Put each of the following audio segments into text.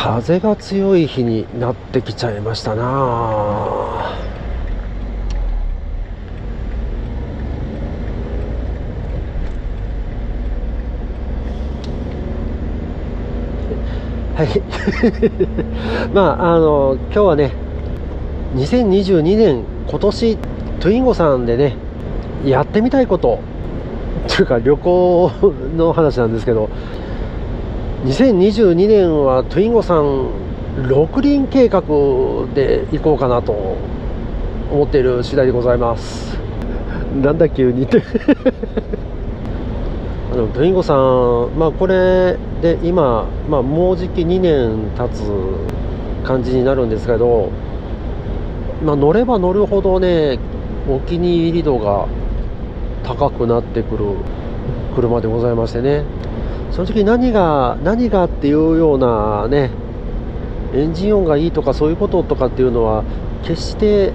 風が強い日になってきちゃいましたな。はい今日はね2022年今年トゥインゴさんでねやってみたいことというか旅行の話なんですけど、2022年はトゥインゴさん6輪計画で行こうかなと思っている次第でございます。なんだ急にってトゥインゴさん、これで今、もうじき2年経つ感じになるんですけど、乗れば乗るほどねお気に入り度が高くなってくる車でございましてね、正直何がっていうようなね、エンジン音がいいとかそういうこととかっていうのは決して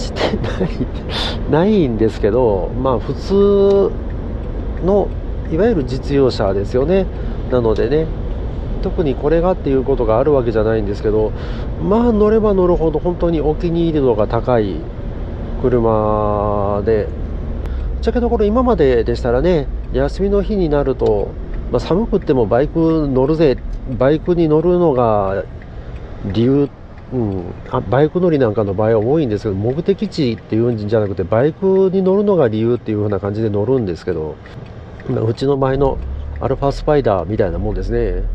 ないんですけど、普通のいわゆる実用車ですよね。なのでね、特にこれがっていうことがあるわけじゃないんですけど、乗れば乗るほど本当にお気に入り度が高い車で、ぶっちゃけどころ今まででしたらね、休みの日になると、寒くってもバイクに乗るのが理由、バイク乗りなんかの場合は多いんですけど、目的地っていうんじゃなくてバイクに乗るのが理由っていう風な感じで乗るんですけど、うちの場合のアルファスパイダーみたいなもんですね。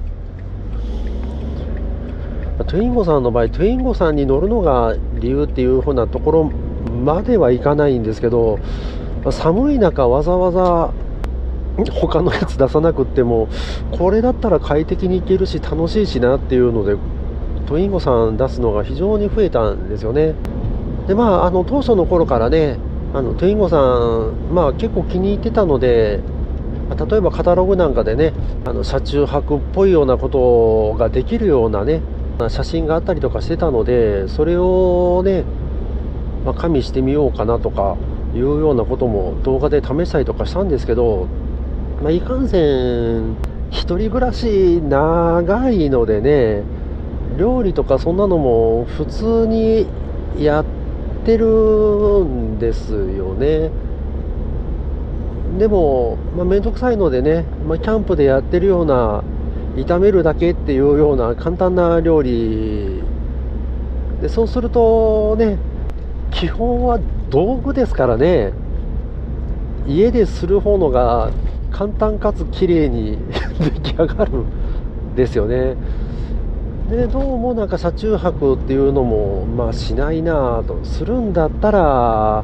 トゥインゴさんの場合、トゥインゴさんに乗るのが理由っていう風なところまではいかないんですけど、寒い中わざわざ他のやつ出さなくってもこれだったら快適に行けるし楽しいしなっていうのでトゥインゴさん出すのが非常に増えたんですよね。で当初の頃からねトゥインゴさん、結構気に入ってたので、例えばカタログなんかでね車中泊っぽいようなことができるようなね写真があったりとかしてたので、それをね、加味してみようかなとかいうようなことも動画で試したりとかしたんですけど、いかんせん一人暮らし長いのでね、料理とかそんなのも普通にやってるんですよね。でも、めんどくさいのでね、キャンプでやってるような炒めるだけっていうような簡単な料理で、そうするとね、基本は道具ですからね、家でする方のが簡単かつ綺麗に出来上がるんですよね。でどうも車中泊っていうのもしないなと、するんだったら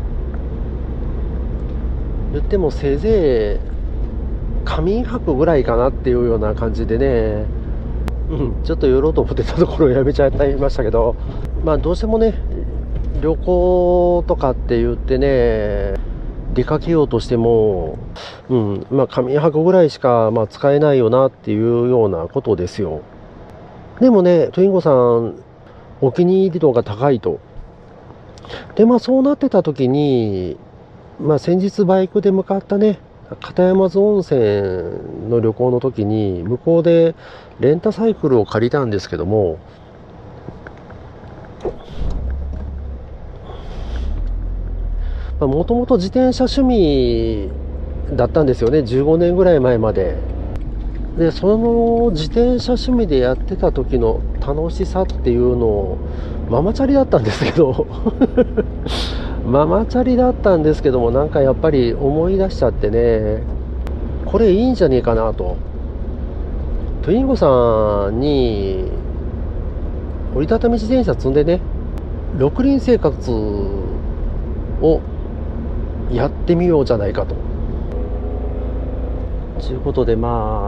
言ってもせいぜい仮眠泊ぐらいかなっていうような感じでね、ちょっと寄ろうと思ってたところをやめちゃいましたけど、どうしてもね旅行とかって言ってね出かけようとしても、仮眠泊ぐらいしか使えないよなっていうようなことですよ。でもねトゥインゴさんお気に入り度が高いと。でそうなってた時に先日バイクで向かったね片山津温泉の旅行の時に向こうでレンタサイクルを借りたんですけども、もともと自転車趣味だったんですよね、15年ぐらい前まで。でその自転車趣味でやってた時の楽しさっていうのをママチャリだったんですけどママチャリだったんですけども、やっぱり思い出しちゃってね、これいいんじゃねえかなと。トゥインゴさんに折りたたみ自転車積んでね6輪生活をやってみようじゃないかということで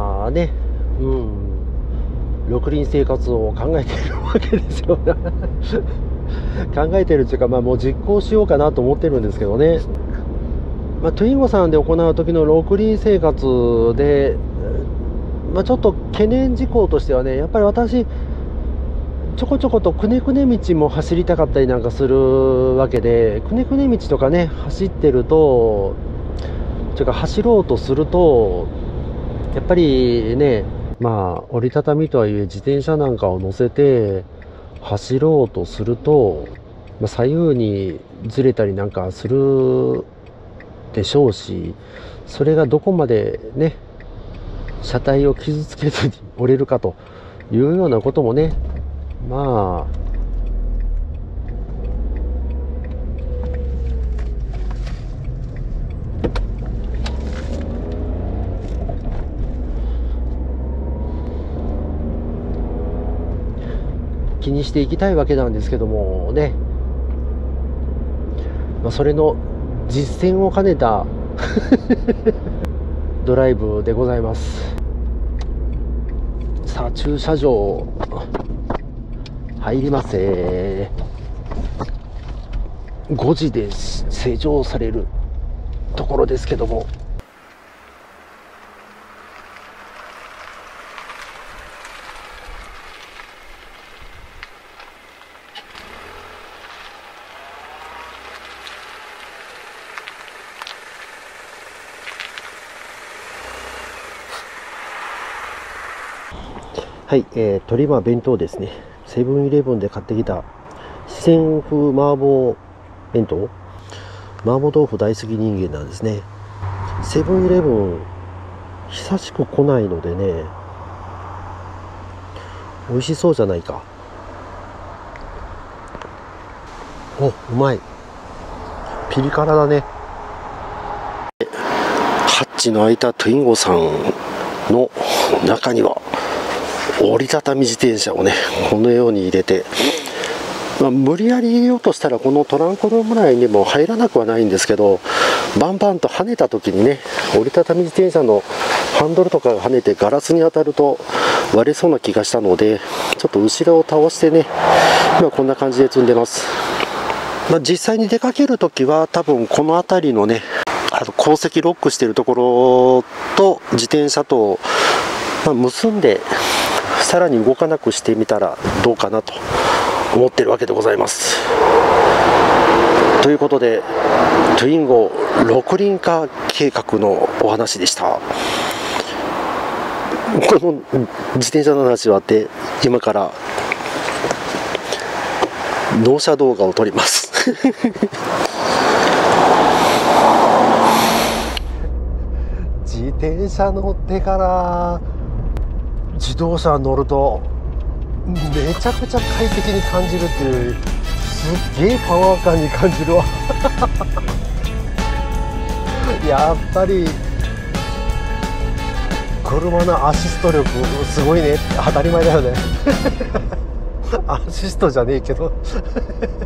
6輪生活を考えているわけですよね考えてるというかもう実行しようかなと思ってるんですけどね。トゥインゴさんで行う時の6輪生活で、ちょっと懸念事項としてはね、やっぱり私ちょこちょことくねくね道も走りたかったりなんかするわけで、くねくね道とかね走ってると、というか走ろうとするとやっぱりねまあ折りたたみとはいえ自転車なんかを乗せて走ろうとすると、左右にずれたりなんかするでしょうし、それがどこまでね車体を傷つけずに折れるかというようなこともね、まあ気にしていきたいわけなんですけどもね、それの実践を兼ねたドライブでございます。さあ駐車場入ります。5時で施錠されるところですけども、はい、鶏ま弁当ですね。セブンイレブンで買ってきた四川風麻婆弁当。麻婆豆腐大好き人間なんですね。セブンイレブン久しく来ないのでね、美味しそうじゃないか。お、うまい。ピリ辛だね。ハッチの開いたトゥインゴさんの中には折りたたみ自転車をねこのように入れて、無理やり入れようとしたらこのトランクルーム内にも入らなくはないんですけど、バンバンと跳ねた時にね、折りたたみ自転車のハンドルとかが跳ねてガラスに当たると割れそうな気がしたので、ちょっと後ろを倒してね、今こんな感じで積んでます。実際に出かけるときは多分この辺りのね、鉱石ロックしているところと自転車と、結んでさらに動かなくしてみたらどうかなと思ってるわけでございます。ということでトゥインゴ6輪化計画のお話でした。この自転車の話はあって、今から納車動画を撮ります自転車乗ってから自動車乗るとめちゃくちゃ快適に感じるっていう、すっげえパワー感に感じるわやっぱり車のアシスト力すごいね。当たり前だよねアシストじゃねえけど